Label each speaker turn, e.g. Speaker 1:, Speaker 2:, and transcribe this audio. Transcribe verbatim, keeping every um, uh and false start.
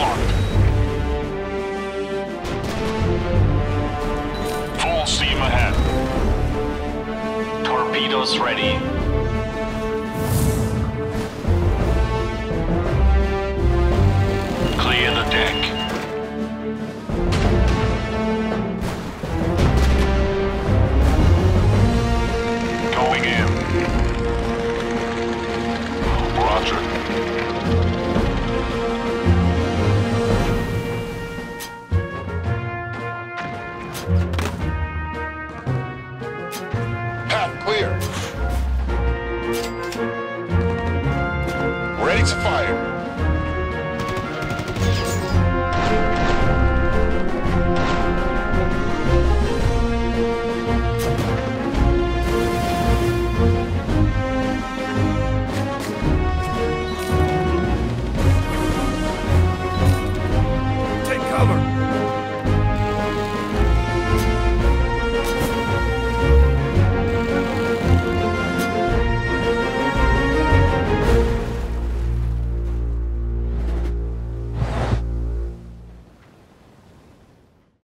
Speaker 1: locked. Full steam ahead. Torpedoes ready. Clear the deck. Going in. Roger.
Speaker 2: Path clear. Ready to fire.
Speaker 3: Take cover!